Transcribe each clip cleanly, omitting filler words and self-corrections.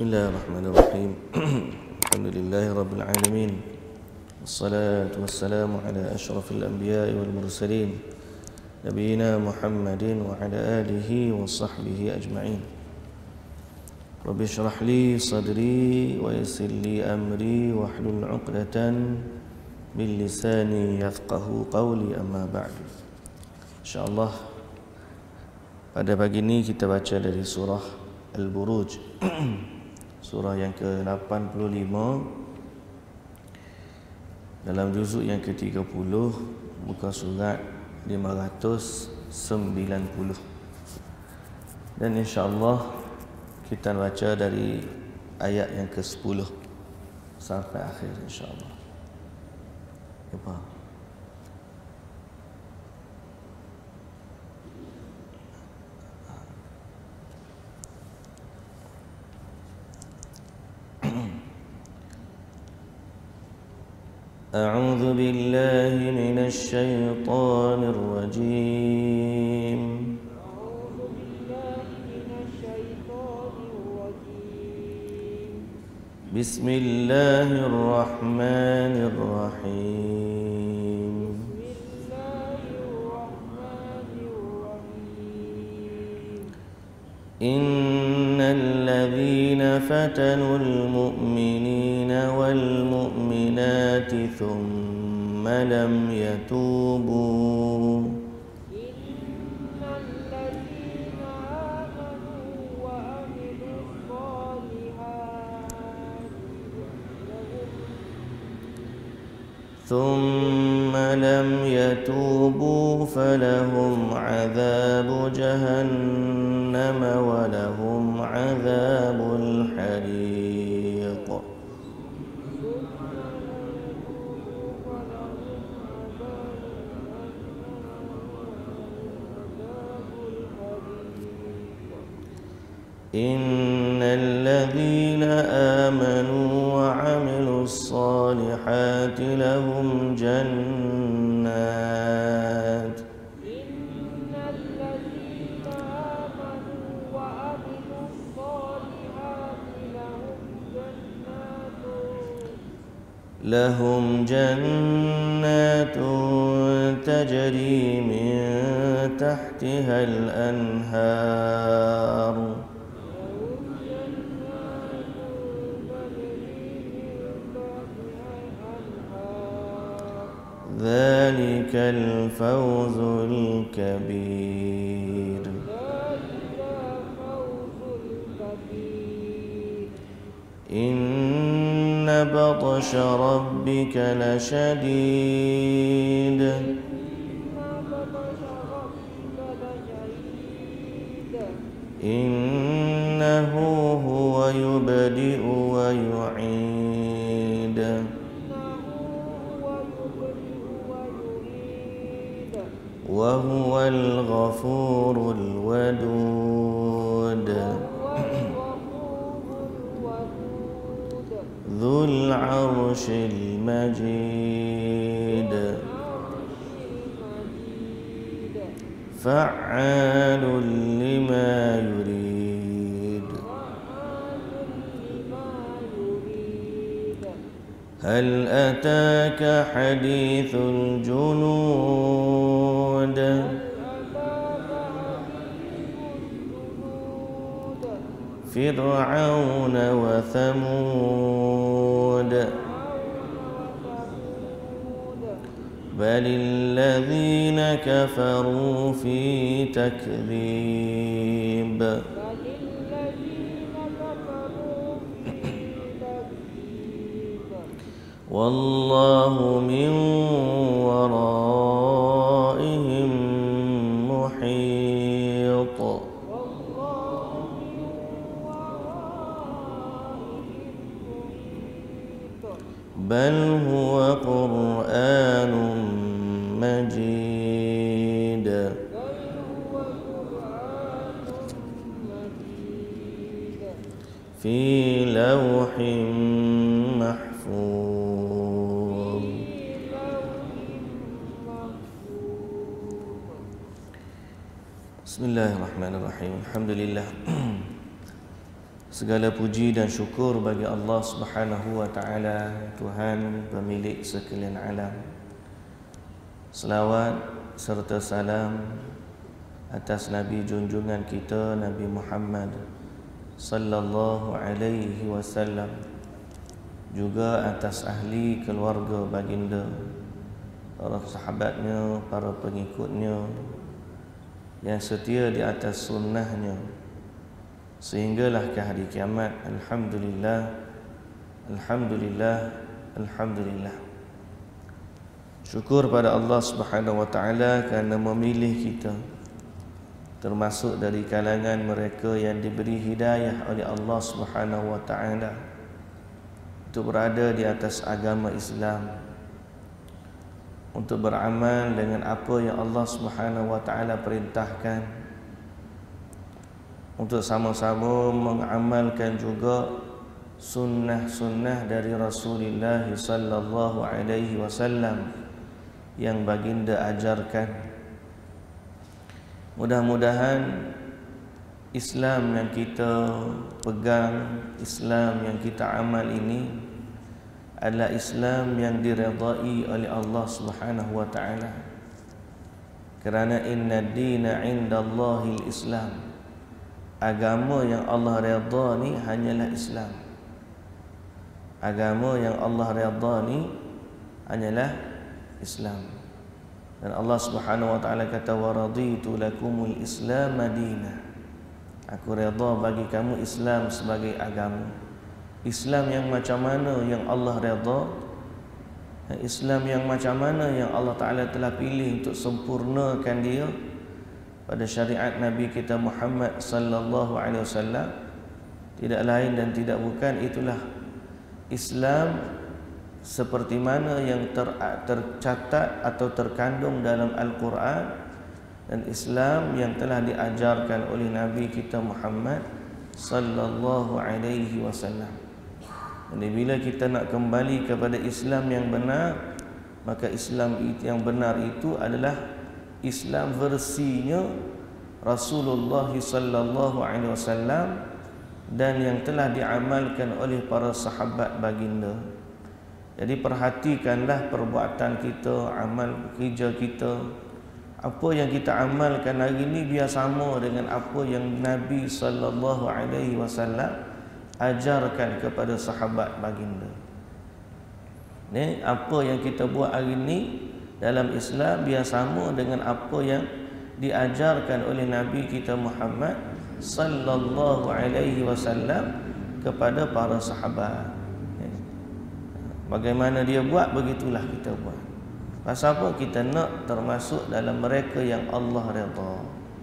Bismillahirrahmanirrahim. Alhamdulillahirabbil alamin. Wassalatu wassalamu ala asyrafil anbiya'i wal mursalin nabiyina Muhammadin wa ala alihi wa sahbihi ajma'in. Rabbi shrah li sadri wa yassir li amri wa hlul 'uqdatan min lisani yafqahu qawli, amma ba'du. Insyaallah pada pagi ini kita baca dari surah Al-Buruj, surah yang ke-85 dalam juzuk yang ke-30, muka surat 590. Dan insya-Allah kita baca dari ayat yang ke-10 sampai akhir insya-Allah. Apa? أعوذ بالله من الشيطان الرجيم. بسم الله الرحمن الرحيم. إن الذين فتنوا المؤمنين والمؤمنات ثم لم يتوبوا فلهم عذاب جهنم ولهم عذاب الحريق. إن الذين آمنوا وعملوا الصالحات لهم جنات تجري من تحتها الأنهار ذلك الفوز الكبير. إن بطش ربك لشديد إنه هو يبدئ ويعيد وهو الغفور الودود ذو العرش المجيد فعال لما يريد. هل أتاك حديث الجنود فرعون وثمود بل الذين كفروا في تكذيب. والله من ورائهم محيط. بل هو قرآن مجيد في لوح محفوظ. بسم الله الرحمن الرحيم. الحمد لله Segala puji dan syukur bagi Allah Subhanahu wa taala, Tuhan pemilik sekalian alam. Selawat serta salam atas Nabi junjungan kita Nabi Muhammad sallallahu alaihi wasallam, juga atas ahli keluarga baginda, para sahabatnya, para pengikutnya yang setia di atas sunnahnya sehinggalah ke hari kiamat. Alhamdulillah, alhamdulillah, alhamdulillah. Syukur pada Allah Subhanahu wa taala kerana memilih kita termasuk dari kalangan mereka yang diberi hidayah oleh Allah Subhanahu wa taala untuk berada di atas agama Islam, untuk beramal dengan apa yang Allah Subhanahu wa taala perintahkan, untuk sama-sama mengamalkan juga sunnah-sunnah dari Rasulullah sallallahu alaihi wasallam yang baginda ajarkan. Mudah-mudahan Islam yang kita pegang, Islam yang kita amal ini adalah Islam yang diredai oleh Allah Subhanahu wa taala. Kerana inna ad-dina 'indallahi al-Islam. Agama yang Allah redha ni hanyalah Islam. Agama yang Allah redha ni hanyalah Islam. Dan Allah Subhanahu wa taala kata wa raditu lakumul Islam madina. Aku redha bagi kamu Islam sebagai agama. Islam yang macam mana yang Allah redha? Islam yang macam mana yang Allah taala telah pilih untuk sempurnakan dia pada syariat Nabi kita Muhammad sallallahu alaihi wasallam? Tidak lain dan tidak bukan, itulah Islam seperti mana yang tercatat atau terkandung dalam Al-Quran, dan Islam yang telah diajarkan oleh Nabi kita Muhammad sallallahu alaihi wasallam. Jadi bila kita nak kembali kepada Islam yang benar, maka Islam yang benar itu adalah Islam versinya Rasulullah sallallahu alaihi wasallam dan yang telah diamalkan oleh para sahabat baginda. Jadi perhatikanlah perbuatan kita, amal kerja kita. Apa yang kita amalkan hari ini biar sama dengan apa yang Nabi sallallahu alaihi wasallam ajarkan kepada sahabat baginda. Ni apa yang kita buat hari ini dalam Islam biar sama dengan apa yang diajarkan oleh Nabi kita Muhammad sallallahu alaihi wasallam kepada para sahabat. Bagaimana dia buat, begitulah kita buat. Pasal apa? Kita nak termasuk dalam mereka yang Allah redha.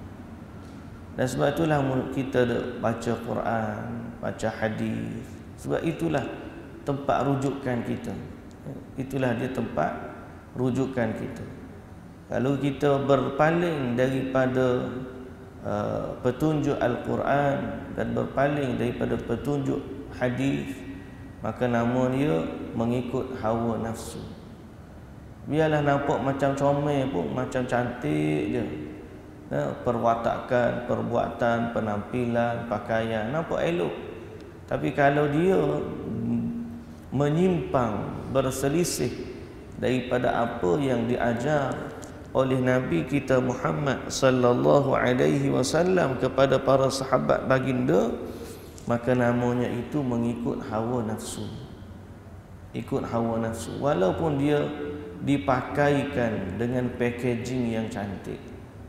Dan sebab itulah kita baca Quran, baca hadis. Sebab itulah tempat rujukan kita. Itulah dia tempat rujukan kita. Kalau kita berpaling daripada petunjuk Al-Quran dan berpaling daripada petunjuk hadis, maka nama dia mengikut hawa nafsu. Biarlah nampak macam comel pun, macam cantik je, perwatakan, perbuatan, penampilan, pakaian nampak elok. Tapi kalau dia menyimpang, berselisih daripada apa yang diajar oleh Nabi kita Muhammad sallallahu alaihi wasallam kepada para sahabat baginda, maka namanya itu mengikut hawa nafsu. Ikut hawa nafsu walaupun dia dipakaikan dengan packaging yang cantik.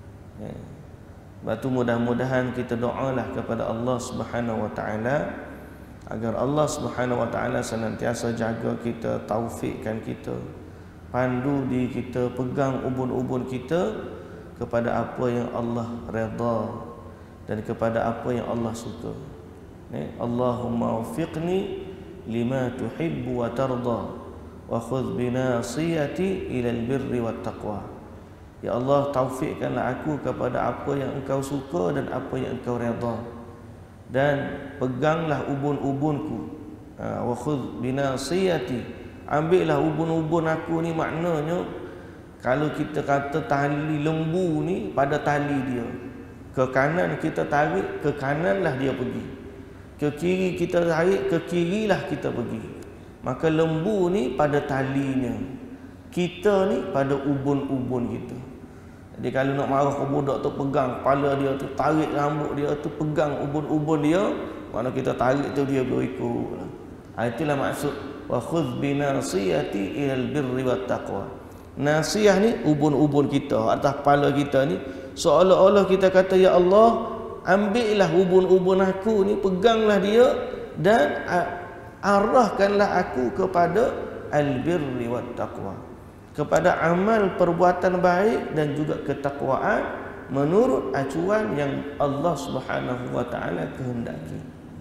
Sebab tu mudah-mudahan kita doalah kepada Allah Subhanahu wa taala agar Allah Subhanahu wa taala senantiasa jaga kita, taufikkan kita, pandu diri kita, pegang ubun-ubun kita kepada apa yang Allah redha dan kepada apa yang Allah suka. Allahumma waffiqni lima tuhibbu wa tarda wa khudh binasiyati ila albirri wat taqwa. Ya Allah, taufikkanlah aku kepada apa yang Engkau suka dan apa yang Engkau redha, dan peganglah ubun-ubunku. Wa khudh binasiyati, ambillah ubun-ubun aku ni. Maknanya kalau kita kata tali lembu ni, pada tali dia ke kanan kita tarik, ke kananlah dia pergi. Ke kiri kita tarik, ke kirilah kita pergi. Maka lembu ni pada talinya, kita ni pada ubun-ubun kita. Jadi kalau nak marah ke budak tu, pegang kepala dia tu, tarik rambut dia tu, pegang ubun-ubun dia, mana kita tarik tu dia berikut. Itulah maksud wa khudh bi nasiyati ilal birri wat taqwa. Nasiyah ni ubun-ubun kita atas kepala kita ni, seolah-olah kita kata, ya Allah, ambillah ubun-ubun aku ni, peganglah dia dan arahkanlah aku kepada al-birri wat taqwa, kepada amal perbuatan baik dan juga ketakwaan menurut acuan yang Allah Subhanahu wa taala kehendaki.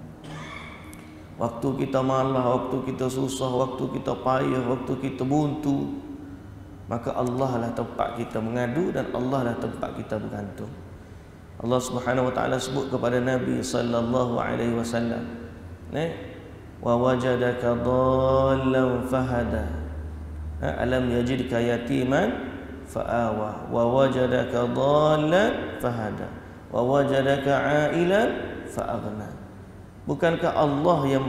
Waktu kita malah, waktu kita susah, waktu kita payah, waktu kita buntu, maka Allah lah tempat kita mengadu dan Allah lah tempat kita bergantung. Allah Subhanahu wa taala sebut kepada Nabi sallallahu alaihi wasallam, wa wajadaka dhallan fahada, alam yajidka yatiman fa'awa, wa wajadaka dhallan fahada, wa wajadaka ailan fa'aghna. Bukankah Allah yang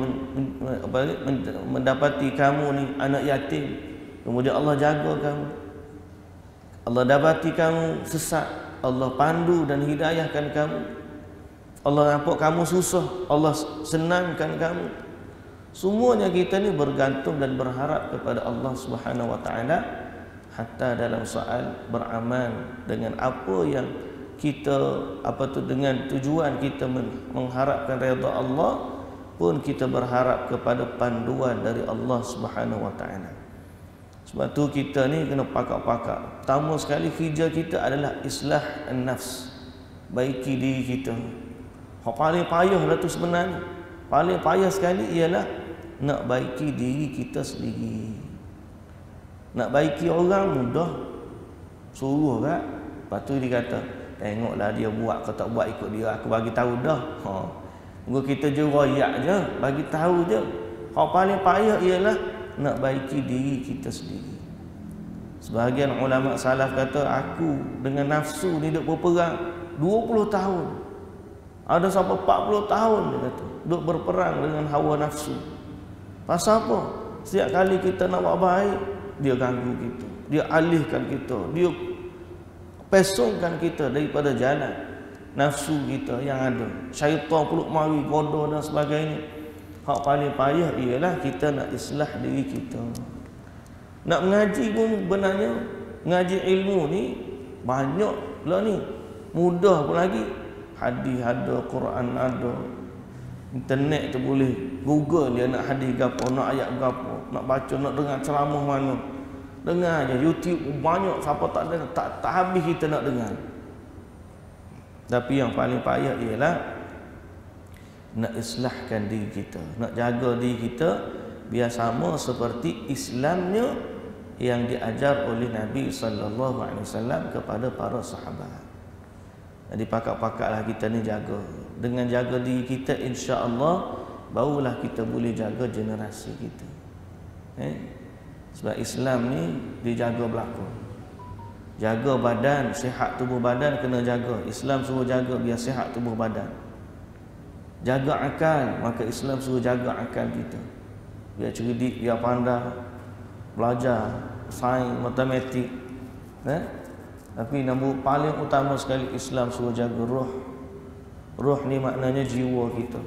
mendapati kamu ni anak yatim, kemudian Allah jaga kamu? Allah dapati kamu sesat, Allah pandu dan hidayahkan kamu. Allah nampak kamu susah, Allah senangkan kamu. Semuanya kita ni bergantung dan berharap kepada Allah Subhanahu wa taala, hatta dalam soal beramal dengan apa yang kita dengan tujuan kita mengharapkan redha Allah pun kita berharap kepada panduan dari Allah Subhanahu wa taala. Sebab tu kita ni kena pakak-pakak. Pertama sekali kerja kita adalah islah an-nafs, baiki diri kita. Hak paling payah lah tu sebenarnya. Paling payah sekali ialah nak baiki diri kita sendiri. Nak baiki orang mudah, suruh kan. Lepas tu dia kata, tengoklah dia buat, kau tak buat ikut dia, aku bagi tahu dah. Mungkin kita je royak je, bagi tahu je. Hak paling payah ialah nak baiki diri kita sendiri. Sebahagian ulama salaf kata, aku dengan nafsu ni duk berperang 20 tahun. Ada sampai 40 tahun dia kata, duk berperang dengan hawa nafsu. Pasal apa? Setiap kali kita nak buat baik, dia ganggu kita, dia alihkan kita, dia pesongkan kita daripada jalan nafsu kita yang ada. Syaitan peluk mari, goda dan sebagainya. Hak paling payah ialah kita nak islah diri kita. Nak mengaji pun benarnya, mengaji ilmu ni banyak lah ni, mudah pun lagi. Hadis ada, Quran ada, internet tu boleh Google dia nak hadis gapo, nak ayat gapo, nak baca, nak dengar ceramah mana, dengar je. YouTube banyak, siapa tak ada, tak habis kita nak dengar. Tapi yang paling payah ialah nak islahkan diri kita, nak jaga diri kita biar sama seperti Islamnya yang diajar oleh Nabi sallallahu alaihi wasallam kepada para sahabat. Jadi pakak-pakaklah kita ni jaga. Dengan jaga diri kita, insya-Allah barulah kita boleh jaga generasi kita. Sebab Islam ni dijaga belakang. Jaga badan, sihat tubuh badan kena jaga. Islam suruh jaga biar sihat tubuh badan. Jaga akal, maka Islam suruh jaga akal kita. Biar cerdik, biar pandai, belajar sains, matematik. Tapi nombor paling utama sekali Islam suruh jaga roh. Roh ni maknanya jiwa kita,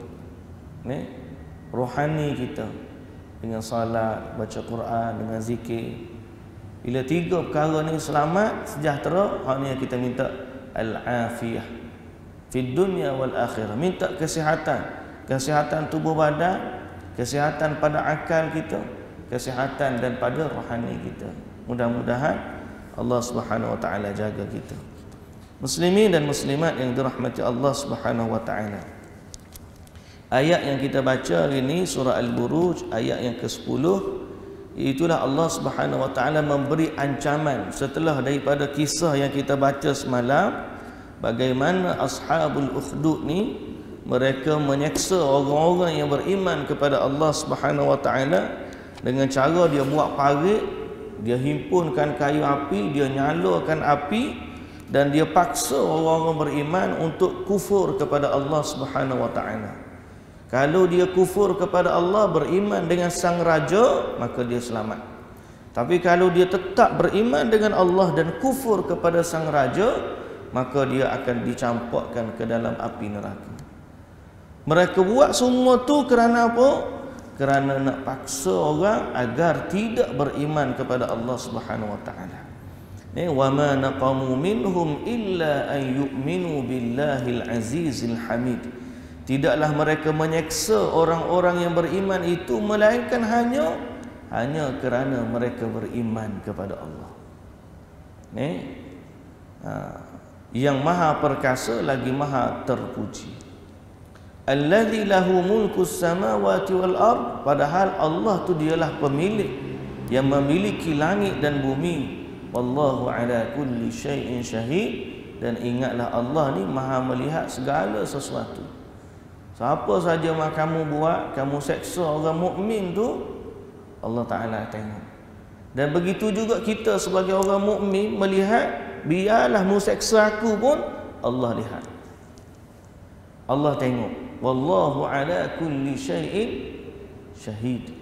rohani kita, dengan salat, baca Quran, dengan zikir. Bila tiga perkara ni selamat, sejahtera, hak ni yang kita minta al-afiyah fid dunya wal akhirah. Minta kesihatan, kesihatan tubuh badan, kesihatan pada akal kita, kesihatan dan pada rohani kita. Mudah-mudahan Allah Subhanahu wa taala jaga kita. Muslimin dan muslimat yang dirahmati Allah Subhanahu wa taala. Ayat yang kita baca hari ini surah Al-Buruj ayat yang ke-10, itulah Allah Subhanahu wa taala memberi ancaman setelah daripada kisah yang kita baca semalam, bagaimana ashabul ukhdud ni mereka menyeksa orang-orang yang beriman kepada Allah Subhanahu wa taala dengan cara dia buat parit, dia himpunkan kayu api, dia nyalakan api dan dia paksa orang-orang beriman untuk kufur kepada Allah Subhanahu wa taala. Kalau dia kufur kepada Allah, beriman dengan sang raja, maka dia selamat. Tapi kalau dia tetap beriman dengan Allah dan kufur kepada sang raja, maka dia akan dicampakkan ke dalam api neraka. Mereka buat semua tu kerana apa? Kerana nak paksa orang agar tidak beriman kepada Allah Subhanahu wa taala. Wa ma naqamu minhum illa an yu'minu billahil azizil hamid. Tidaklah mereka menyeksa orang-orang yang beriman itu melainkan hanya kerana mereka beriman kepada Allah. Yang maha perkasa lagi maha terpuji. Allazi lahu mulkus samawati wal ard, padahal Allah tu dialah pemilik yang memiliki langit dan bumi. Wallahu ala kulli syai'in syahid, dan ingatlah Allah ni maha melihat segala sesuatu. Siapa saja kamu buat, kamu seksa orang mukmin tu, Allah Taala tengok. Dan begitu juga kita sebagai orang mukmin melihat, biarlah mu seksa aku pun Allah lihat. Allah tengok. Wallahu ala kulli syai'in syahid.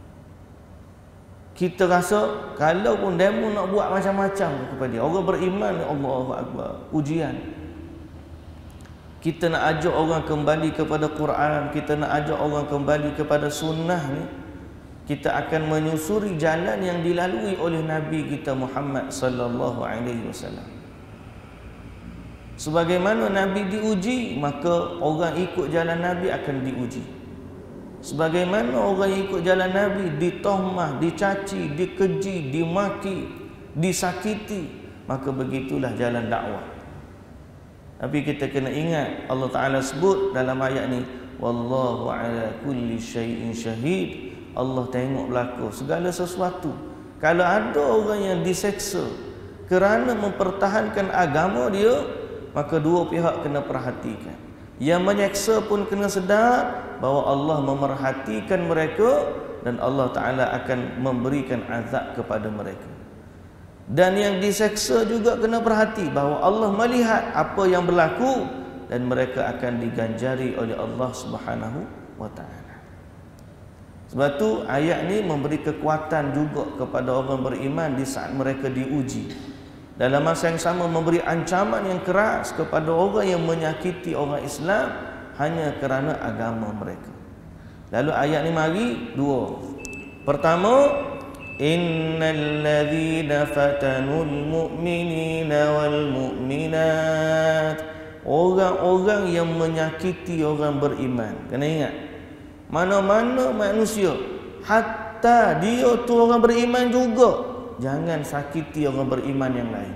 Kita rasa kalau pun demo nak buat macam-macam kepada dia, orang beriman, Allahu akbar, ujian. Kita nak ajak orang kembali kepada Quran, kita nak ajak orang kembali kepada sunnah ni, kita akan menyusuri jalan yang dilalui oleh Nabi kita Muhammad sallallahu alaihi wasallam. Sebagaimana Nabi diuji, maka orang ikut jalan Nabi akan diuji. Sebagaimana orang ikut jalan Nabi ditahmah, dicaci, dikeji, dimaki, disakiti, maka begitulah jalan dakwah. Tapi kita kena ingat, Allah Ta'ala sebut dalam ayat ni, wallahu ala kulli syai'in syahid. Allah tengok berlaku segala sesuatu. Kalau ada orang yang diseksa kerana mempertahankan agama dia, maka dua pihak kena perhatikan. Yang menyeksa pun kena sedar bahawa Allah memerhatikan mereka dan Allah Ta'ala akan memberikan azab kepada mereka. Dan yang diseksa juga kena perhati bahawa Allah melihat apa yang berlaku dan mereka akan diganjari oleh Allah Subhanahu wa taala. Sebab tu ayat ni memberi kekuatan juga kepada orang beriman di saat mereka diuji. Dalam masa yang sama memberi ancaman yang keras kepada orang yang menyakiti orang Islam hanya kerana agama mereka. Lalu ayat ni mari dua. Pertama, innal ladzina fatanul mu'minina wal mu'minat, orang-orang yang menyakiti orang beriman. Kena ingat, mana-mana manusia, hatta dia tu orang beriman juga, jangan sakiti orang beriman yang lain.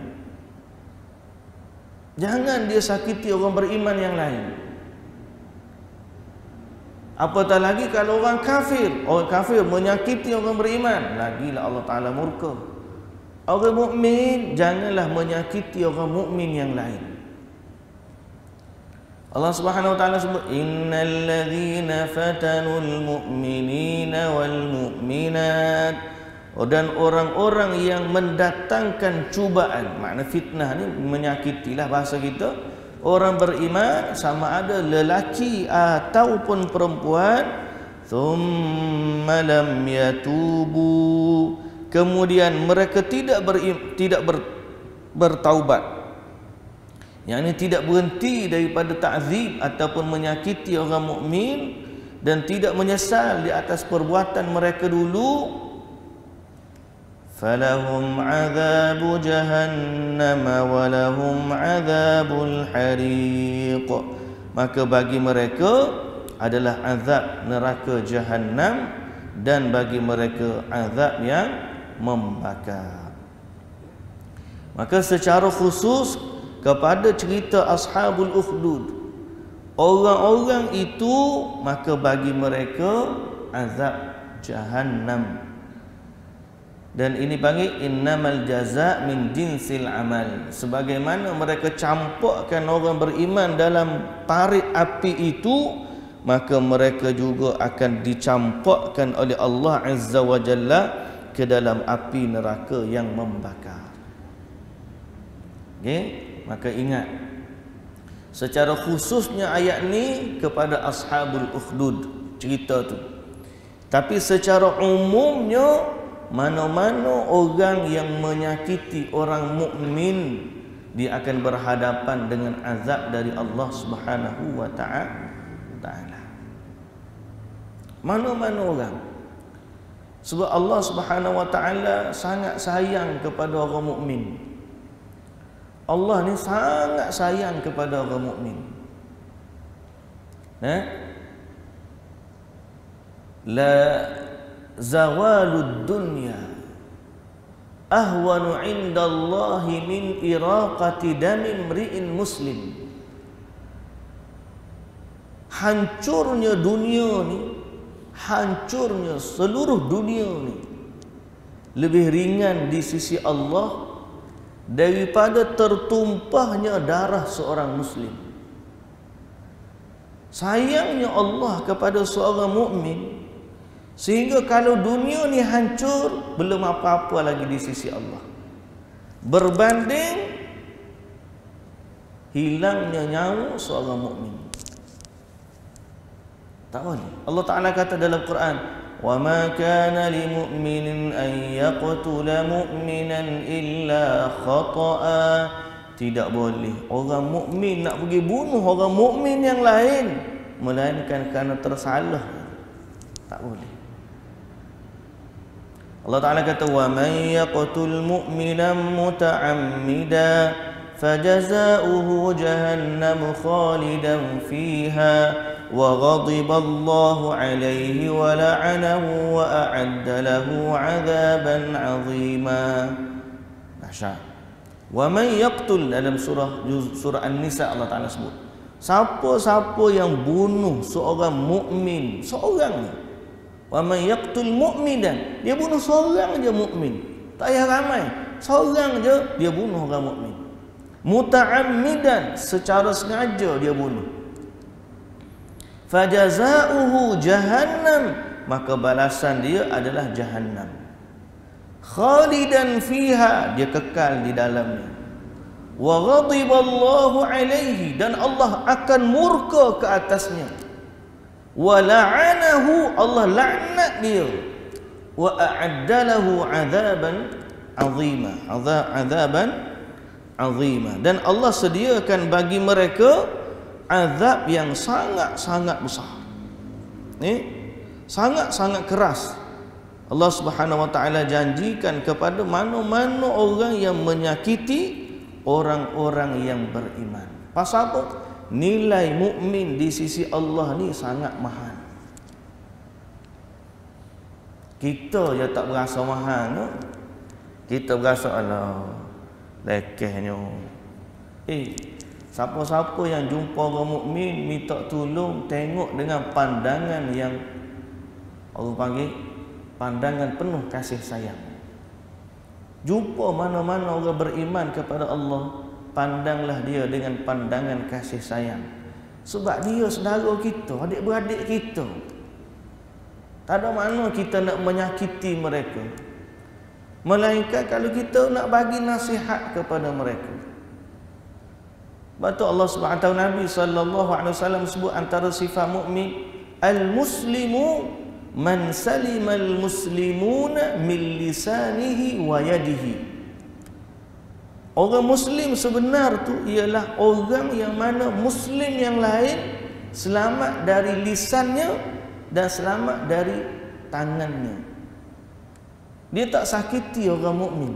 Jangan dia sakiti orang beriman yang lain. Apatah lagi kalau orang kafir menyakiti orang beriman, lagilah Allah Ta'ala murka. Orang mukmin janganlah menyakiti orang mukmin yang lain. Allah Subhanahu wa taala sebut, innal ladzina fatanul mu'minina wal mu'minat, dan orang-orang yang mendatangkan cubaan, makna fitnah ni menyakitilah bahasa kita. Orang beriman sama ada lelaki ataupun perempuan, thumma lam yatubu, kemudian mereka tidak bertaubat, yakni tidak berhenti daripada ta'zib ataupun menyakiti orang mukmin dan tidak menyesal di atas perbuatan mereka dulu, falahum azabu jahannam wa lahum azabul hariq, maka bagi mereka adalah azab neraka jahannam dan bagi mereka azab yang membakar. Maka secara khusus kepada cerita ashabul ukhdud, orang-orang itu maka bagi mereka azab jahannam. Dan ini panggil innamal jaza' min jinsil amal. Sebagaimana mereka campakkan orang beriman dalam parit api itu, maka mereka juga akan dicampakkan oleh Allah Azza wa Jalla ke dalam api neraka yang membakar. Okey, maka ingat, Secara khususnya ayat ni kepada ashabul ukhdud cerita tu. Tapi secara umumnya mana-mana orang yang menyakiti orang mukmin dia akan berhadapan dengan azab dari Allah Subhanahu wa taala. Mana-mana orang. Sebab Allah Subhanahu wa taala sangat sayang kepada orang mukmin. Allah ni sangat sayang kepada orang mukmin. La zawalud dunya ahwanu indallahi min iraqati damin mri'in muslim. Hancurnya dunia ni, hancurnya seluruh dunia ni lebih ringan di sisi Allah daripada tertumpahnya darah seorang muslim. Sayangnya Allah kepada seorang mukmin sehingga kalau dunia ni hancur belum apa-apa lagi di sisi Allah, berbanding hilangnya nyawa seorang mukmin. Tak boleh. Allah Ta'ala kata dalam Quran, wa ma kana li mu'minin an yaqtula mu'minan illa khata'a. Tidak boleh orang mukmin nak pergi bunuh orang mukmin yang lain melainkan kerana tersalah. Tak boleh. Allah Ta'ala kata, wa man yaqtul mu'minan muta'ammida fajaza'uhu jahannam khalidan fiha وغضب الله عليه ولعنه وأعد له عذابا عظيما. Dahsyat. Wa man yaqtul, dalam surah An-Nisa Allah Taala sebut, siapa-siapa yang bunuh seorang mukmin, seorang ni. Wa man yaqtul mu'minan, dia bunuh seorang je mukmin. Tak payah ramai, seorang je dia bunuh orang mukmin. Muta'ammidan, secara sengaja dia bunuh. Fajaza'uhu jahannam, maka balasan dia adalah jahannam. Khalidan fiha, dia kekal di dalamnya. Wa ghadiballahu alaihi, dan Allah akan murka ke atasnya. Wa la'anahu, Allah laknat dia. Wa a'adda lahu 'adzaban 'azima, 'adzaban 'azima, dan Allah sediakan bagi mereka azab yang sangat-sangat besar. Sangat-sangat keras. Allah Subhanahu wa taala janjikan kepada mana-mana orang yang menyakiti orang-orang yang beriman. Pasal apa? Nilai mukmin di sisi Allah ni sangat mahal. Kita je tak berasa mahal, no? Kita berasa alah lekehnya. Siapa-siapa yang jumpa orang mukmin minta tolong, tengok dengan pandangan yang orang panggil pandangan penuh kasih sayang. Jumpa mana-mana orang beriman kepada Allah, pandanglah dia dengan pandangan kasih sayang. Sebab dia saudara kita, adik-beradik kita. Tak ada mana kita nak menyakiti mereka, melainkan kalau kita nak bagi nasihat kepada mereka. Sebab tu Allah Subhanahu wa taala, Nabi sallallahu alaihi wasallam sebut antara sifat mukmin, al-muslimu man salimal muslimuna min lisanihi wa yadihi. Orang muslim sebenar tu ialah orang yang mana muslim yang lain selamat dari lisannya dan selamat dari tangannya. Dia tak sakiti orang mukmin.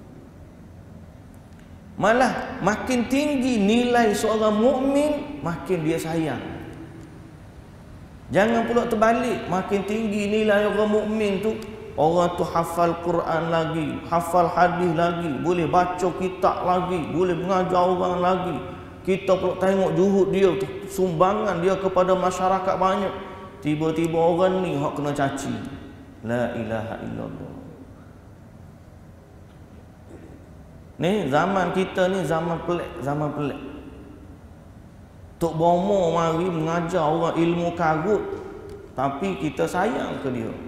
Malah makin tinggi nilai seorang mukmin, makin dia sayang. Jangan pula terbalik, makin tinggi nilai orang mukmin tu, orang tu hafal Quran lagi, hafal hadis lagi, boleh baca kitab lagi, boleh mengajar orang lagi. Kita pula tengok juhud dia tu, sumbangan dia kepada masyarakat banyak. Tiba-tiba orang ni hak kena caci. La ilaha illallah. Ni zaman kita ni zaman pelik, zaman pelik. Tok Bomo mari mengajar orang ilmu karut, tapi kita sayang ke dia.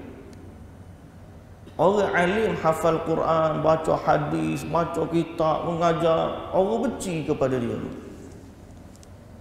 Orang alim hafal Quran, baca hadis, baca kitab, mengajar, orang benci kepada dia.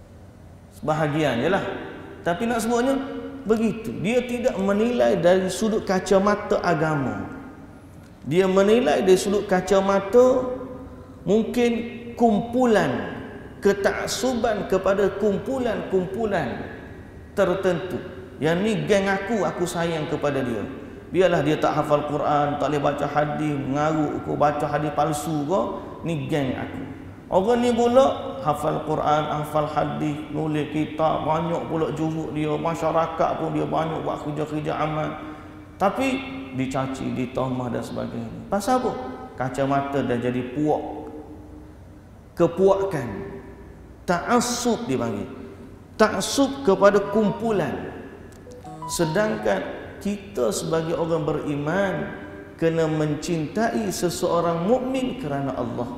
sebahagian je lah. Tapi nak sebutnya begitu. Dia tidak menilai dari sudut kacamata agama. Dia menilai dari sudut kacamata mungkin kumpulan ketaksuban kepada kumpulan-kumpulan tertentu. Yang ni geng aku sayang kepada dia. Biarlah dia tak hafal Quran, tak boleh baca hadis, mengarut kau baca hadis palsu kau, ni geng aku. Orang ni pula hafal Quran, hafal hadis, nulis kitab, banyak pula juhud dia, masyarakat pun dia banyak buat kerja-kerja amal. Tapi dicaci, ditahmah dan sebagainya. Pasal apa? Kacamata dah jadi puak. Kepuakan. Ta'assub dipanggil. Ta'assub kepada kumpulan. Sedangkan kita sebagai orang beriman kena mencintai seseorang mukmin kerana Allah.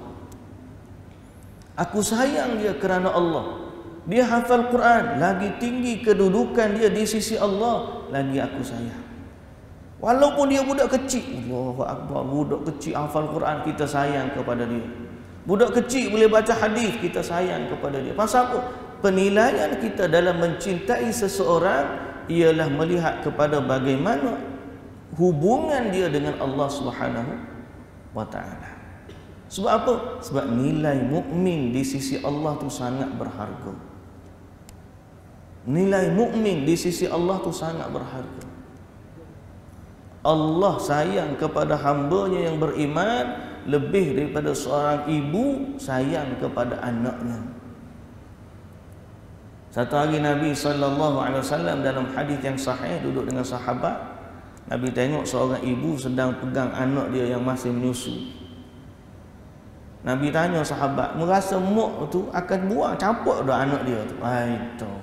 Aku sayang dia kerana Allah. Dia hafal Quran, lagi tinggi kedudukan dia di sisi Allah, lagi aku sayang. Walaupun dia budak kecil, Allahu Akbar, budak kecil hafal Quran, kita sayang kepada dia. Budak kecil boleh baca hadis, kita sayang kepada dia. Pasal apa? Penilaian kita dalam mencintai seseorang ialah melihat kepada bagaimana hubungan dia dengan Allah Subhanahu wa taala. Sebab apa? Sebab nilai mukmin di sisi Allah tu sangat berharga. Nilai mukmin di sisi Allah tu sangat berharga. Allah sayang kepada hamba-Nya yang beriman lebih daripada seorang ibu sayang kepada anaknya. Satu hari Nabi SAW dalam hadis yang sahih duduk dengan sahabat, Nabi tengok seorang ibu sedang pegang anak dia yang masih menyusu. Nabi tanya sahabat, merasa mak tu akan buang, capuk dah anak dia tu. Itu.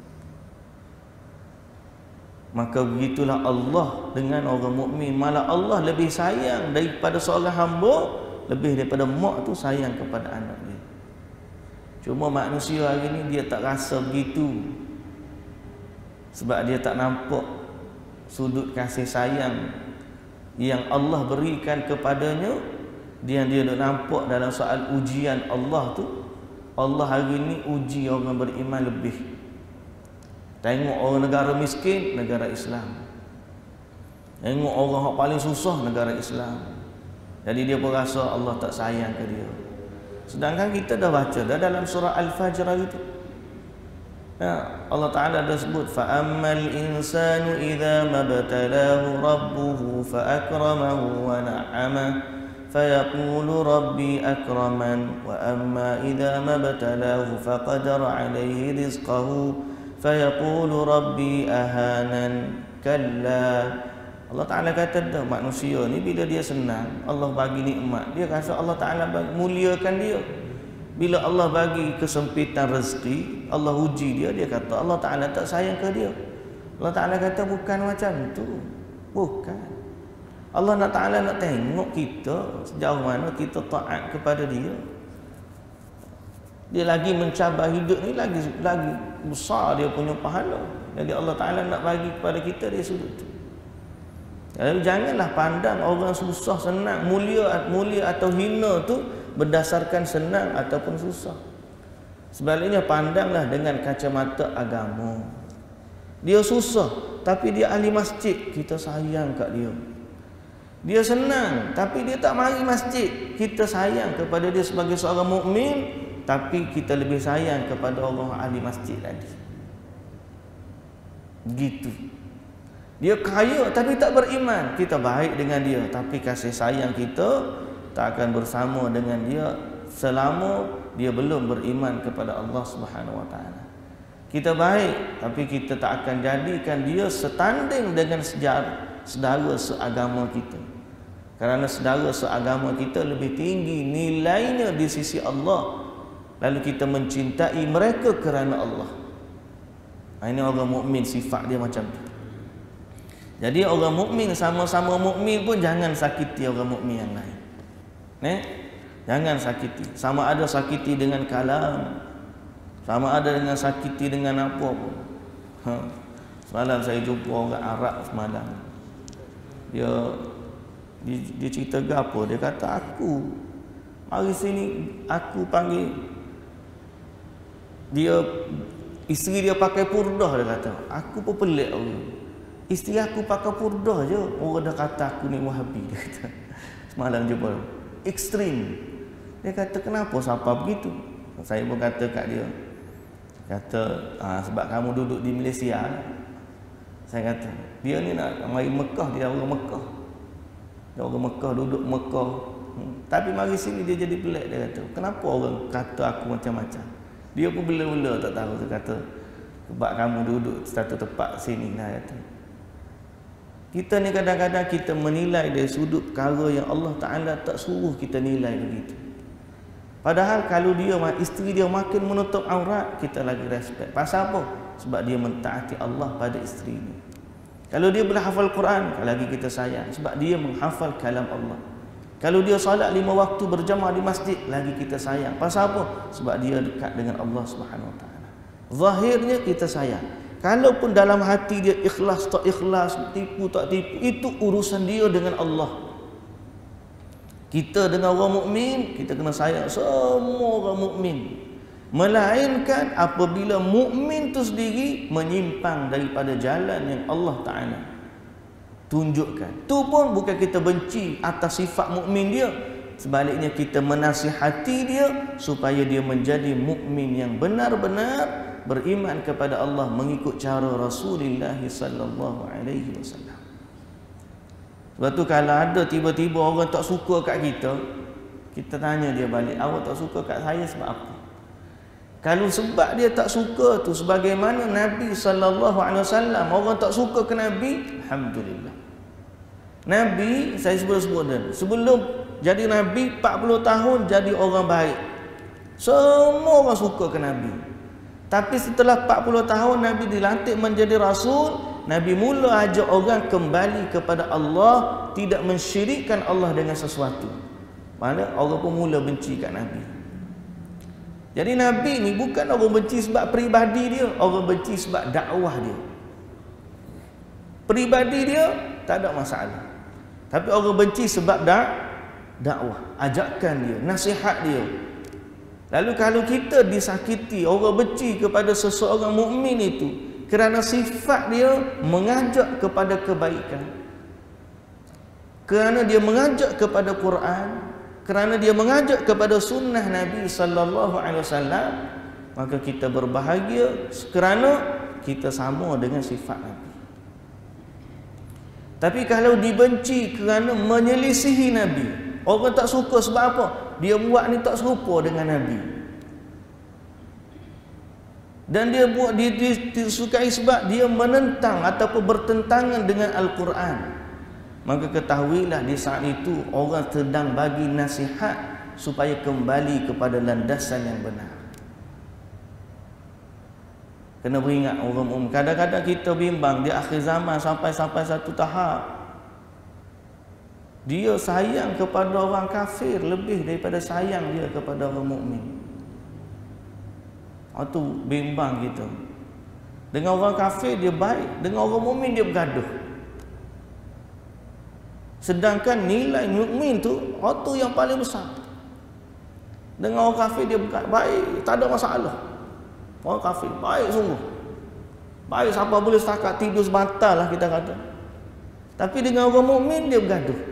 Maka begitulah Allah dengan orang mukmin. Malah Allah lebih sayang daripada seorang hamba, lebih daripada mak tu sayang kepada anak dia. Cuma manusia hari ni dia tak rasa begitu. Sebab dia tak nampak sudut kasih sayang yang Allah berikan kepadanya. Dia nak nampak dalam soal ujian Allah tu. Allah hari ni uji orang beriman lebih. Tengok orang negara miskin, negara Islam. Tengok orang yang paling susah, negara Islam. Jadi dia pun rasa Allah tak sayang ke dia. Sedangkan kita dah baca dah dalam surah Al-Fajr itu. Ya, Allah Ta'ala dah sebut fa'ammal insanu idza mabtalahu rabbuhu fa'akramahu wa na'amah fayaqulu rabbi akraman wa amma idza mabtalahu faqadara alayhi rizqahu fayaqulu rabbi ahanan kalla. Allah Ta'ala kata dah manusia ni bila dia senang, Allah bagi nikmat, dia rasa Allah Ta'ala muliakan dia. Bila Allah bagi kesempitan rezeki, Allah uji dia, dia kata Allah Ta'ala tak sayang ke dia. Allah Ta'ala kata bukan macam tu. Bukan. Allah Ta'ala nak tengok kita sejauh mana kita taat kepada dia. Dia lagi mencabar hidup ni, lagi besar dia punya pahala. Jadi Allah Ta'ala nak bagi kepada kita dari sudut tu. Jadi janganlah pandang orang susah senang, mulia atau hina tu berdasarkan senang ataupun susah. Sebaliknya pandanglah dengan kacamata agama. Dia susah tapi dia ahli masjid, kita sayang kat dia. Dia senang tapi dia tak mari masjid, kita sayang kepada dia sebagai seorang mukmin, tapi kita lebih sayang kepada orang ahli masjid tadi. Gitu. Dia kaya tapi tak beriman, kita baik dengan dia, tapi kasih sayang kita tak akan bersama dengan dia selama dia belum beriman kepada Allah Subhanahu wa taala. Kita baik tapi kita tak akan jadikan dia setanding dengan saudara seagama kita. Kerana saudara seagama kita lebih tinggi nilainya di sisi Allah. Lalu kita mencintai mereka kerana Allah. Ini orang mukmin, sifat dia macam tu. Jadi orang mukmin sama-sama mukmin pun jangan sakiti orang mukmin yang lain. Jangan sakiti. Sama ada sakiti dengan kalam, sama ada dengan sakiti dengan apa pun. Semalam saya jumpa orang Arab semalam. Dia cerita gapo? Dia kata aku mari sini, aku panggil dia Isteri dia pakai purdah, dia kata. Aku pun pelik orang. Isteri aku pakai purdah je, orang dah kata aku ni Wahabi, dia kata. Semalam jumpa. Ekstrim. Dia kata, kenapa siapa begitu? Saya pun kata kat dia. Kata, sebab kamu duduk di Malaysia. Saya kata, dia ni nak mari Mekah, dia orang Mekah. Dia orang Mekah, duduk Mekah. Tapi mari sini dia jadi pelik, dia kata. Kenapa orang kata aku macam-macam? Dia pun bela-bela tak tahu. Dia kata, sebab kamu duduk satu tempat sini lah, kata. Kita ni kadang-kadang kita menilai dari sudut perkara yang Allah Ta'ala tak suruh kita nilai begitu. Padahal kalau dia, isteri dia makin menutup aurat, kita lagi respect. Pasal apa? Sebab dia mentaati Allah pada isteri ni. Kalau dia boleh hafal Quran, lagi kita sayang. Sebab dia menghafal kalam Allah. Kalau dia salat 5 waktu berjamaah di masjid, lagi kita sayang. Pasal apa? Sebab dia dekat dengan Allah Subhanahu Wa Taala. Zahirnya kita sayang. Kalaupun dalam hati dia ikhlas tak ikhlas, tipu tak tipu, itu urusan dia dengan Allah. Kita dengan orang mukmin, kita kena sayang semua orang mukmin. Melainkan apabila mukmin itu sendiri menyimpang daripada jalan yang Allah Ta'ala tunjukkan. Itu pun bukan kita benci atas sifat mukmin dia. Sebaliknya kita menasihati dia supaya dia menjadi mukmin yang benar-benar beriman kepada Allah mengikut cara Rasulullah sallallahu alaihi wasallam. Sebab tu kalau ada tiba-tiba orang tak suka kat kita, kita tanya dia balik, awak tak suka kat saya sebab apa? Kalau sebab dia tak suka tu sebagaimana Nabi sallallahu alaihi wasallam, orang tak suka ke Nabi, alhamdulillah. Nabi, saya sebut dan sebelum jadi Nabi 40 tahun jadi orang baik. Semua orang suka ke Nabi. Tapi setelah 40 tahun Nabi dilantik menjadi Rasul, Nabi mula ajak orang kembali kepada Allah, tidak mensyirikkan Allah dengan sesuatu. Mana orang pun mula benci kat Nabi. Jadi Nabi ni bukan orang benci sebab peribadi dia, orang benci sebab dakwah dia. Peribadi dia tak ada masalah. Tapi orang benci sebab dakwah, ajakan dia, nasihat dia. Lalu kalau kita disakiti, orang benci kepada seseorang mukmin itu kerana sifat dia mengajak kepada kebaikan, kerana dia mengajak kepada Quran, kerana dia mengajak kepada sunnah Nabi sallallahu alaihi wasallam, maka kita berbahagia kerana kita sama dengan sifat Nabi. Tapi kalau dibenci kerana menyelisihi Nabi, orang tak suka sebab apa? Dia buat ni tak serupa dengan Nabi. Dan dia buat disukai sebab dia menentang ataupun bertentangan dengan Al-Quran. Maka ketahuilah di saat itu orang sedang bagi nasihat supaya kembali kepada landasan yang benar. Kena beringat orang kadang-kadang kita bimbang di akhir zaman sampai satu tahap dia sayang kepada orang kafir lebih daripada sayang dia kepada orang mukmin. Itu bimbang kita. Dengan orang kafir dia baik, dengan orang mukmin dia bergaduh. Sedangkan nilai mukmin tu itu yang paling besar. Dengan orang kafir dia baik, tak ada masalah. Orang kafir baik sungguh. Baik siapa boleh setakat tidur sebentar lah kita kata. Tapi dengan orang mukmin dia bergaduh.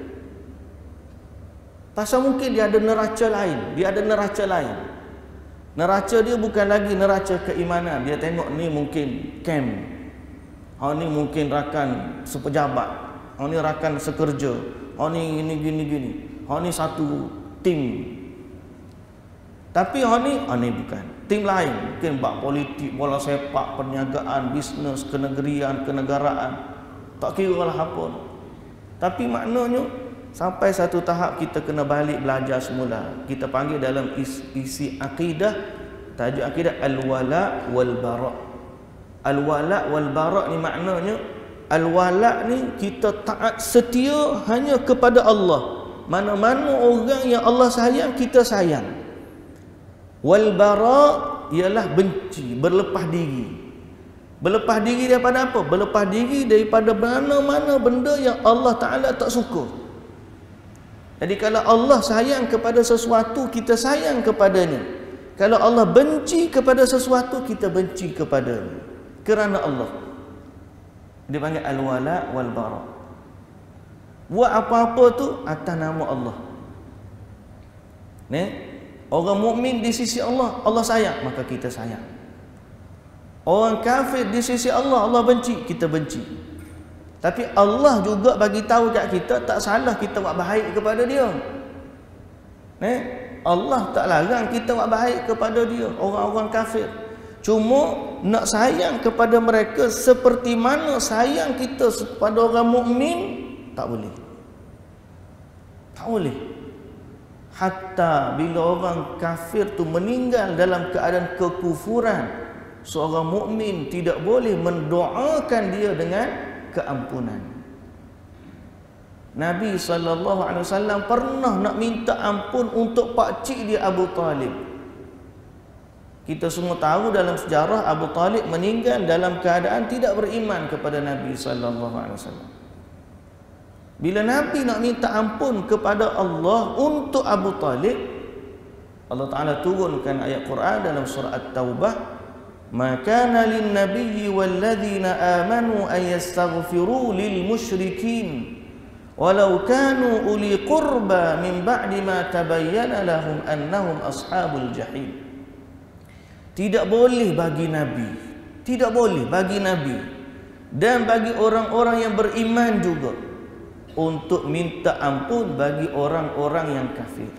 Pasal mungkin dia ada neraca lain. Dia ada neraca lain. Neraca dia bukan lagi neraca keimanan. Dia tengok ni mungkin camp. Ni mungkin rakan sepejabat. Ni rakan sekerja. Ni gini. Ni satu tim. Tapi ni bukan. Tim lain. Mungkin bak politik, bola sepak, perniagaan, bisnes, kenegerian, kenegaraan. Tak kira lah apa. Tapi maknanya sampai satu tahap kita kena balik belajar semula. Kita panggil dalam isi akidah, tajuk akidah al-wala wal-bara. Al-wala wal-bara ni maknanya al-wala ni kita taat setia hanya kepada Allah. Mana-mana orang yang Allah sayang, kita sayang. Wal-bara ialah benci, berlepas diri. Berlepas diri daripada apa? Berlepas diri daripada mana-mana benda yang Allah Ta'ala tak suka. Jadi kalau Allah sayang kepada sesuatu, kita sayang kepadanya. Kalau Allah benci kepada sesuatu, kita benci kepada kerana Allah. Dia panggil al-wala wal bara. Buat apa-apa tu atas nama Allah. Orang mukmin di sisi Allah, Allah sayang, maka kita sayang. Orang kafir di sisi Allah, Allah benci, kita benci. Tapi Allah juga bagi tahu kat kita, tak salah kita buat baik kepada dia. Allah tak larang kita buat baik kepada dia, orang-orang kafir. Cuma nak sayang kepada mereka seperti mana sayang kita kepada orang mukmin, tak boleh. Tak boleh. Hatta bila orang kafir tu meninggal dalam keadaan kekufuran, seorang mukmin tidak boleh mendoakan dia dengan keampunan. Nabi SAW pernah nak minta ampun untuk pakcik dia Abu Talib. Kita semua tahu dalam sejarah Abu Talib meninggal dalam keadaan tidak beriman kepada Nabi SAW. Bila Nabi nak minta ampun kepada Allah untuk Abu Talib, Allah Ta'ala turunkan ayat Quran dalam surah At-Taubah, "Ma kana lin-nabiyyi wal-ladzina amanu an yastaghfiru lil-musyrikin walau kanu uli qurba min ba'di ma tabayyana lahum annahum ashabul jahim." Tidak boleh bagi Nabi, tidak boleh bagi Nabi dan bagi orang-orang yang beriman juga untuk minta ampun bagi orang-orang yang kafir,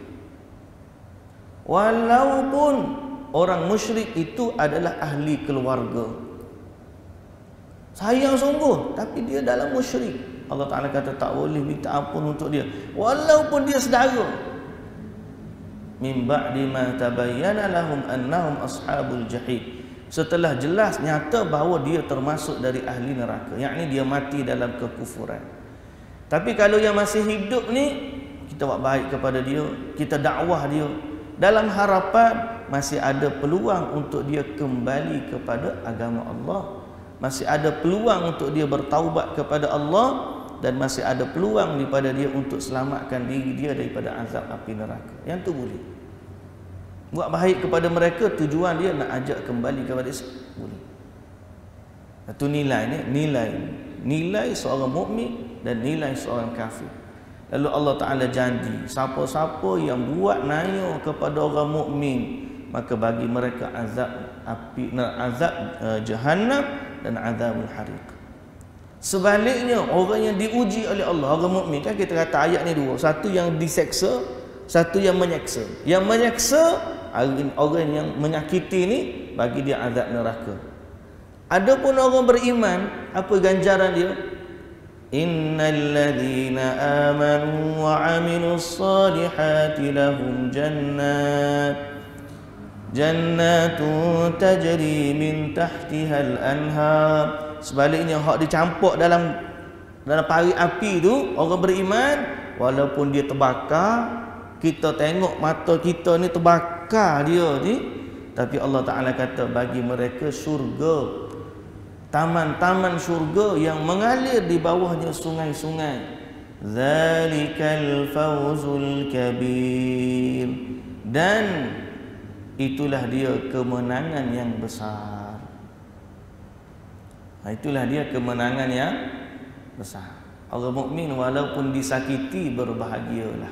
walaupun orang musyrik itu adalah ahli keluarga. Sayang sungguh, tapi dia dalam musyrik. Allah Ta'ala kata tak boleh minta ampun untuk dia, walaupun dia saudara. Min ba'di ma tabayyana lahum annahum ashabul jahim. Setelah jelas nyata bahawa dia termasuk dari ahli neraka, yakni dia mati dalam kekufuran. Tapi kalau yang masih hidup ni, kita buat baik kepada dia, kita dakwah dia, dalam harapan masih ada peluang untuk dia kembali kepada agama Allah, masih ada peluang untuk dia bertaubat kepada Allah, dan masih ada peluang daripada dia untuk selamatkan diri dia daripada azab api neraka. Yang tu boleh. Buat baik kepada mereka, tujuan dia nak ajak kembali kepada Islam, boleh. Itu nilai ni, nilai seorang mukmin dan nilai seorang kafir. Lalu Allah Ta'ala janji, siapa-siapa yang buat naya kepada orang mukmin, maka bagi mereka azab api, azab jahannam dan azabul hariq. Sebaliknya, orang yang diuji oleh Allah, orang mukmin, kan kita kata ayat ni dua, satu yang diseksa, satu yang menyeksa. Yang menyeksa, orang yang menyakiti ni, bagi dia azab neraka. Adapun orang beriman, apa ganjaran dia? Innal ladzina amanu wa 'amilus solihati lahum jannatun tajri min tahtihal anhar. Sebaliknya, hak dicampur dalam pari api tu, orang beriman, walaupun dia terbakar, kita tengok mata kita ni terbakar dia ni, tapi Allah Ta'ala kata bagi mereka syurga, taman-taman syurga yang mengalir di bawahnya sungai-sungai. Zalikal fawzul kabir. Dan itulah dia kemenangan yang besar. Itulah dia kemenangan yang besar. Orang mukmin walaupun disakiti, berbahagialah.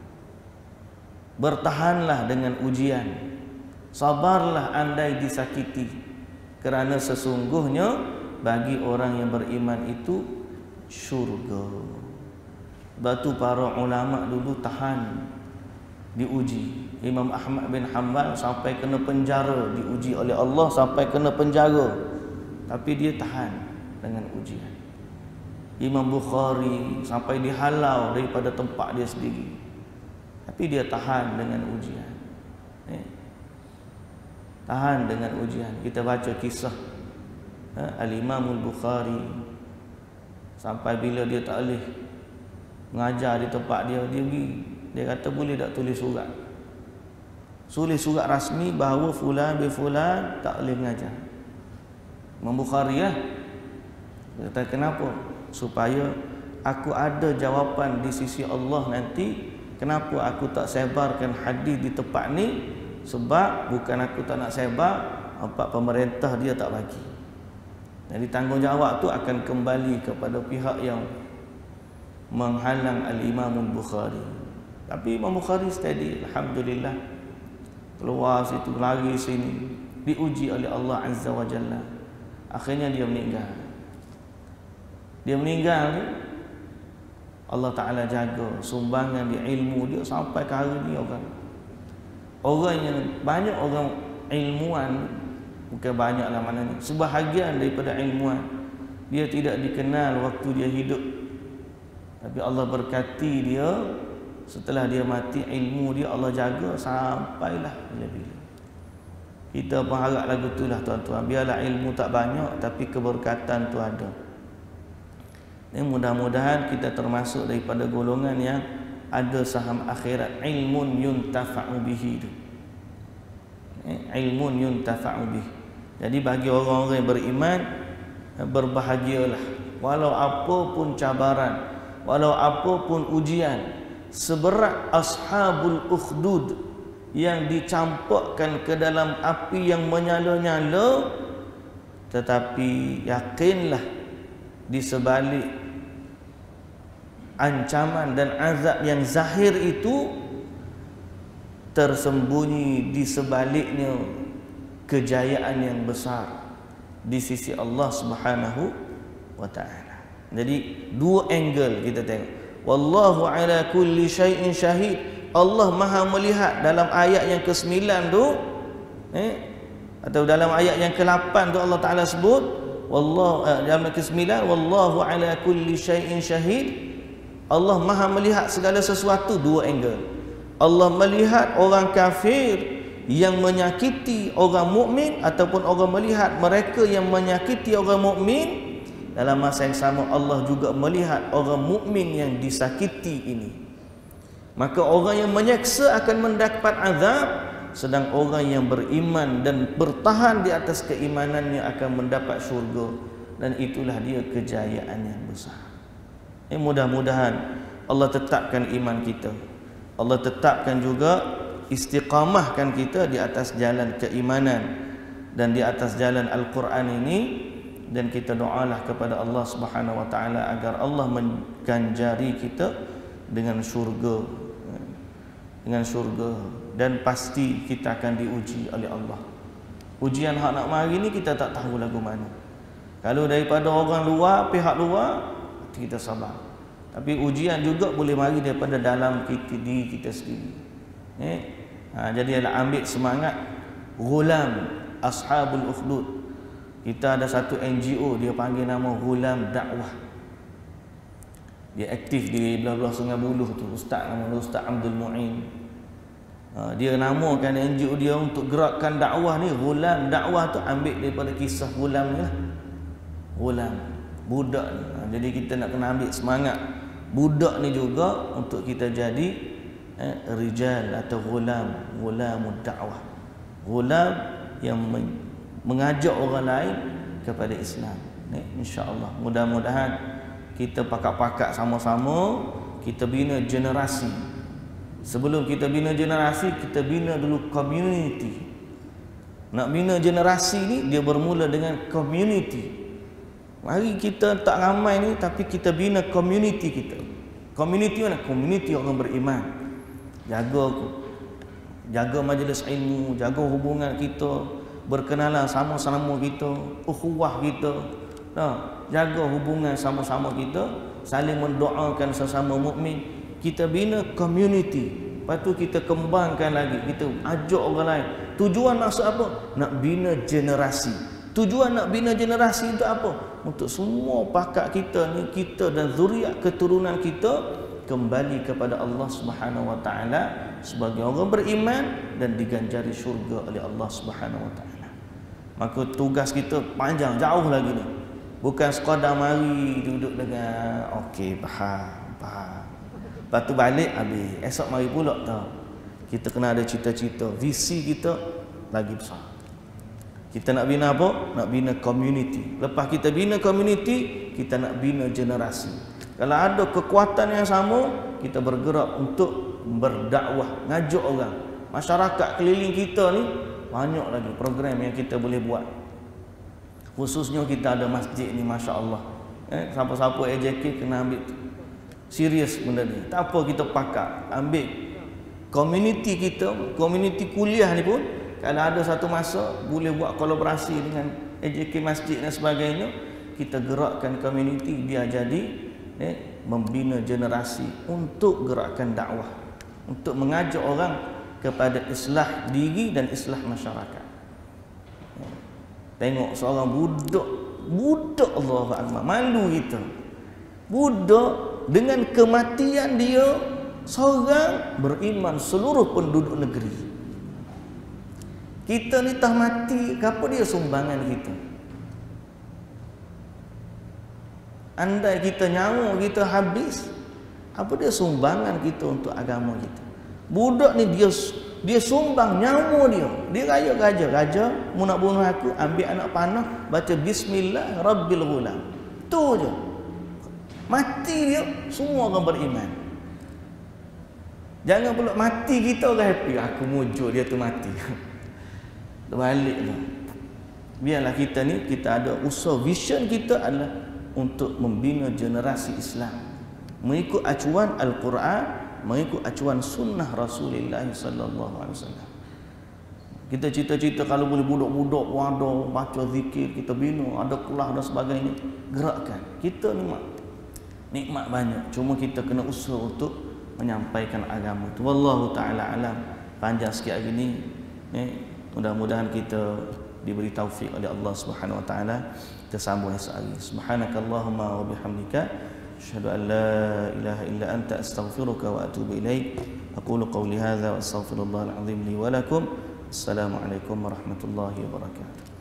Bertahanlah dengan ujian. Sabarlah andai disakiti, kerana sesungguhnya bagi orang yang beriman itu syurga. Batu para ulama dulu tahan diuji. Imam Ahmad bin Hanbal sampai kena penjara, diuji oleh Allah sampai kena penjara, tapi dia tahan dengan ujian. Imam Bukhari sampai dihalau daripada tempat dia sendiri, tapi dia tahan dengan ujian. Tahan dengan ujian. Kita baca kisah Al-Imam Al-Bukhari, sampai bila dia tak boleh mengajar di tempat dia, dia pergi, dia kata boleh tak tulis surat, rasmi bahawa fulan bin fulan tak boleh mengajar. Imam Bukhari dia kata kenapa? Supaya aku ada jawapan di sisi Allah nanti, kenapa aku tak sebarkan hadis di tempat ni, Sebab bukan aku tak nak sebar, apa pemerintah dia tak bagi. Jadi tanggungjawab tu akan kembali kepada pihak yang menghalang Al-Imam Al-Bukhari. Tapi Imam Bukhari steady, alhamdulillah. Keluar situ, lari sini, diuji oleh Allah Azza wa Jalla. Akhirnya dia meninggal. Dia meninggal ni, Allah Ta'ala jaga sumbangan dia, ilmu dia sampai ke hari ni orang yang banyak orang ilmuwan, bukan banyak lah maknanya, sebahagian daripada ilmuwan dia tidak dikenal waktu dia hidup, tapi Allah berkati dia setelah dia mati, ilmu dia Allah jaga sampailah bila-bila. Kita berharap lagu tu lah tuan-tuan, biarlah ilmu tak banyak tapi keberkatan tu ada. Mudah-mudahan kita termasuk daripada golongan yang ada saham akhirat, ilmun yuntafa'u bihi tu. Ilmun yuntafa'u bihi. Jadi bagi orang-orang yang beriman, berbahagialah walau apa pun cabaran, walau apa pun ujian, seberat ashabul ukhdud yang dicampakkan ke dalam api yang menyala-nyala, tetapi yakinlah di sebalik ancaman dan azab yang zahir itu tersembunyi di sebaliknya kejayaan yang besar di sisi Allah Subhanahu wa taala. Jadi dua angle kita tengok. Wallahu ala kulli syai'in syahid. Allah Maha melihat dalam ayat yang ke-9 tu, atau dalam ayat yang ke-8 tu Allah Taala sebut dalam ke-9 wallahu ala kulli syai'in syahid. Allah Maha melihat segala sesuatu, dua angle. Allah melihat orang kafir yang menyakiti orang mukmin, ataupun Allah melihat mereka yang menyakiti orang mukmin. Dalam masa yang sama Allah juga melihat orang mukmin yang disakiti ini. Maka orang yang menyeksa akan mendapat azab, sedang orang yang beriman dan bertahan di atas keimanannya akan mendapat syurga. Dan itulah dia kejayaan yang besar. Mudah-mudahan Allah tetapkan iman kita, Allah tetapkan juga istiqamahkan kita di atas jalan keimanan dan di atas jalan Al-Quran ini. Dan kita doalah kepada Allah Subhanahu wa taala agar Allah mengganjari kita dengan syurga, dan pasti kita akan diuji oleh Allah. Ujian hak nak mari ni kita tak tahu lagu mana. Kalau daripada orang luar, pihak luar, kita sabar. Tapi ujian juga boleh mari daripada dalam diri kita sendiri. Jadi ambil semangat Ghulam Ashabul Ukhdud. Kita ada satu NGO, dia panggil nama Ghulam Dakwah. Dia aktif di belah-belah Sungai Buloh tu. Ustaz nama dia Ustaz Abdul Mu'in. Dia namakan NGO dia untuk gerakkan dakwah ni Ghulam Dakwah tu, ambil daripada kisah Ghulam ni lah. Ghulam, budak ni. Jadi kita nak kena ambil semangat budak ni juga untuk kita jadi rijal atau ghulamud dakwah. Ghulam yang mengajak orang lain kepada Islam. Insya-Allah mudah-mudahan kita pakat-pakat sama-sama kita bina generasi. Sebelum kita bina generasi, kita bina dulu community. Nak bina generasi ni dia bermula dengan community. Mari kita tak ramai ni, tapi kita bina community kita. Community mana? Community orang beriman. Jaga majlis ilmu, jaga hubungan kita, berkenalan sama-sama kita, ukhuwah kita. Jaga hubungan sama-sama kita, saling mendoakan sesama mukmin. Kita bina community. Lepas tu kita kembangkan lagi, kita ajak orang lain. Tujuan maksud apa? Nak bina generasi. Tujuan nak bina generasi itu apa? Untuk semua pakat kita ni, kita dan zuriat keturunan kita kembali kepada Allah Subhanahu wa taala sebagai orang beriman dan diganjari syurga oleh Allah Subhanahu wa taala. Maka tugas kita panjang, jauh lagi ni. Bukan sekadar mari duduk dengan okey, faham. Lepas tu balik habis. Esok mari pula tau. Kita kena ada cita-cita, visi kita lagi besar. Kita nak bina apa? Nak bina community. Lepas kita bina community, kita nak bina generasi. Kalau ada kekuatan yang sama, kita bergerak untuk berdakwah, ngajak orang. masyarakat keliling kita ni banyak lagi program yang kita boleh buat. Khususnya kita ada masjid ni, masya-Allah. Siapa-siapa AJK kena ambil serius benda ni. Tak apa kita pakar, ambil community kita, community kuliah ni pun kalau ada satu masa boleh buat kolaborasi dengan AJK masjid dan sebagainya, kita gerakkan community biar jadi membina generasi untuk gerakkan dakwah, untuk mengajak orang kepada islah diri dan islah masyarakat. Tengok seorang budak Allahu Akbar, malu kita. Budak dengan kematian dia seorang beriman seluruh penduduk negeri. Kita ni tak mati, apa dia sumbangan kita? Andai kita nyawa kita habis, apa dia sumbangan kita untuk agama kita? Budak ni dia sumbang nyawa dia. Dia raya raja mu nak bunuh aku, ambil anak panah, baca bismillah rabbil ghulam. Tu je. Mati dia, semua orang beriman. Jangan pula mati kita orang happy, aku mujuk dia tu mati. Terbaliklah. Biarlah kita ni, kita ada usaha, vision kita adalah untuk membina generasi Islam mengikut acuan Al-Quran, mengikut acuan sunnah Rasulullah sallallahu alaihi wasallam. Kita cita-cita kalau boleh budak-budak pun ada baca zikir, kita bina, ada kelas dan sebagainya, gerakkan. Kita nikmat banyak, cuma kita kena usaha untuk menyampaikan agama tu. Wallahu taala alam. Panjang sikit hari ni, mudah-mudahan kita diberi taufik oleh Allah Subhanahu wa taala. Kita sambung esok hari. Subhanakallahumma wa bihamdika asyhadu an la ilaha illa anta astaghfiruka wa atubu ilaik. Aqulu qawli hadza wa astaghfirullahal azim li wa lakum. Assalamualaikum warahmatullahi wabarakatuh.